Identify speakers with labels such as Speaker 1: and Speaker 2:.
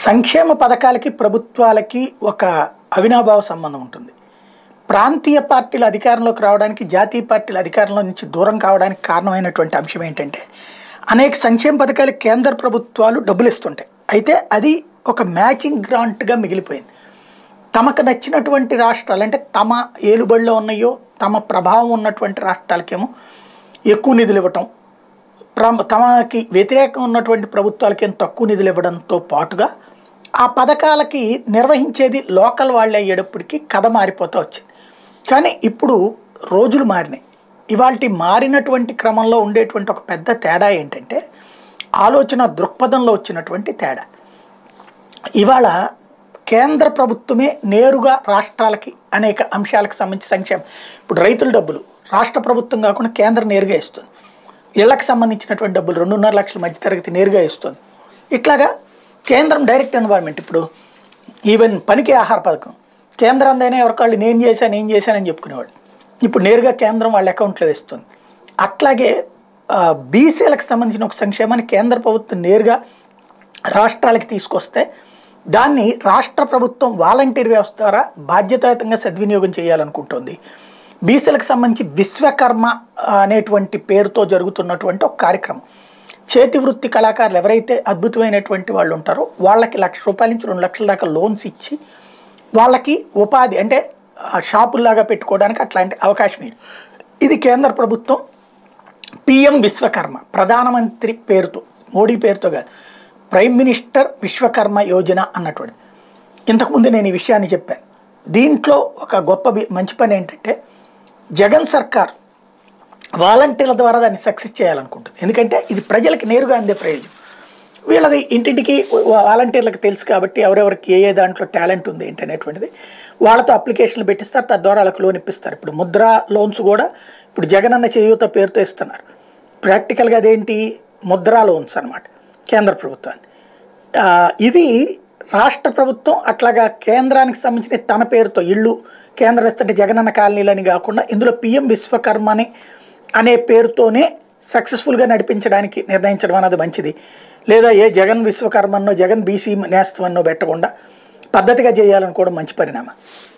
Speaker 1: సంక్షేమ పథకాలకి ప్రభుత్వాలకి ఒక అవినాభావ సంబంధం ఉంటుంది. ప్రాంతీయ పార్టీల అధికారంలోకి రావడానికి, జాతీయ పార్టీల అధికారంలో నుంచి దూరం కావడానికి కారణమైనటువంటి అంశం ఏంటంటే, అనేక సంక్షేమ పథకాలకు కేంద్ర ప్రభుత్వాలు డబ్బులు ఇస్తుంటాయి. అయితే అది ఒక మ్యాచింగ్ గ్రాంట్గా మిగిలిపోయింది. తమకు నచ్చినటువంటి రాష్ట్రాలు, అంటే తమ ఏలుబడిలో ఉన్నాయో తమ ప్రభావం ఉన్నటువంటి రాష్ట్రాలకేమో ఎక్కువ నిధులు ఇవ్వటం, తమకి వ్యతిరేకంగా ఉన్నటువంటి ప్రభుత్వాలకి తక్కువ నిధులు ఇవ్వడంతో పాటుగా ఆ పథకాలకి నిర్వహించేది లోకల్ వాళ్ళే అయ్యేటప్పటికీ కథ మారిపోతూ వచ్చింది. కానీ ఇప్పుడు రోజులు మారినాయి. ఇవాళ మారినటువంటి క్రమంలో ఉండేటువంటి ఒక పెద్ద తేడా ఏంటంటే, ఆలోచన దృక్పథంలో వచ్చినటువంటి తేడా. ఇవాళ కేంద్ర ప్రభుత్వమే నేరుగా రాష్ట్రాలకి అనేక అంశాలకు సంబంధించి సంక్షేమం, ఇప్పుడు రైతుల డబ్బులు రాష్ట్ర ప్రభుత్వం కాకుండా కేంద్రం నేరుగా ఇస్తుంది. ఇళ్లకు సంబంధించినటువంటి డబ్బులు 2.5 లక్షల మధ్యతరగతి నేరుగా ఇస్తుంది. ఇట్లాగా కేంద్రం డైరెక్ట్ ఎన్వైర్మెంట్, ఇప్పుడు ఈవెన్ పనికి ఆహార పథకం కేంద్రందైనా ఎవరికాళ్ళు నేను చేశానని చెప్పుకునేవాడు. ఇప్పుడు నేరుగా కేంద్రం వాళ్ళ అకౌంట్లో వేస్తుంది. అట్లాగే బీసీలకు సంబంధించిన ఒక సంక్షేమాన్ని కేంద్ర ప్రభుత్వం నేరుగా రాష్ట్రాలకి తీసుకొస్తే దాన్ని రాష్ట్ర ప్రభుత్వం వాలంటీర్ వ్యవస్థ ద్వారా బాధ్యతాయుతంగా సద్వినియోగం చేయాలనుకుంటుంది. బీసీలకు సంబంధించి విశ్వకర్మ అనేటువంటి పేరుతో జరుగుతున్నటువంటి ఒక కార్యక్రమం. చేతి వృత్తి కళాకారులు ఎవరైతే అద్భుతమైనటువంటి వాళ్ళు ఉంటారో వాళ్ళకి ₹1,00,000 నుంచి 2 లక్షల దాకా లోన్స్ ఇచ్చి వాళ్ళకి ఉపాధి, అంటే షాపుల్లాగా పెట్టుకోవడానికి అట్లాంటి అవకాశం ఇది. ఇది కేంద్ర ప్రభుత్వం PM విశ్వకర్మ, ప్రధానమంత్రి పేరుతో, మోడీ పేరుతో కాదు, ప్రైమ్ మినిస్టర్ విశ్వకర్మ యోజన అన్నటువంటిది. ఇంతకుముందు నేను ఈ విషయాన్ని చెప్పాను. దీంట్లో ఒక గొప్ప మంచి పని ఏంటంటే, జగన్ సర్కార్ వాలంటీర్ల ద్వారా దాన్ని సక్సెస్ చేయాలనుకుంటుంది. ఎందుకంటే ఇది ప్రజలకు నేరుగా అందే ప్రయోజనం. వీళ్ళది ఇంటింటికి వాలంటీర్లకు తెలుసు కాబట్టి ఎవరెవరికి ఏ దాంట్లో టాలెంట్ ఉంది ఏంటి అనేటువంటిది వాళ్ళతో అప్లికేషన్లు పెట్టిస్తారు. తద్వారా వాళ్ళకి లోన్ ఇప్పిస్తారు. ఇప్పుడు ముద్రా లోన్స్ కూడా ఇప్పుడు జగనన్న చేయూత పేరుతో ఇస్తున్నారు. ప్రాక్టికల్గా అదేంటి, ముద్రా లోన్స్ అనమాట కేంద్ర ప్రభుత్వాన్ని. ఇది రాష్ట్ర ప్రభుత్వం అట్లాగా కేంద్రానికి సంబంధించిన తన పేరుతో ఇళ్ళు కేంద్రం ఇస్తుంటే జగనన్న కాలనీలని కాకుండా ఇందులో PM విశ్వకర్మని అనే పేరుతోనే సక్సెస్ఫుల్గా నడిపించడానికి నిర్ణయించడం అన్నది మంచిది. లేదా ఏ జగన్ విశ్వకర్మన్నో జగన్ BC నేస్తమన్నో పెట్టకుండా పద్ధతిగా చేయాలనుకోవడం మంచి పరిణామం.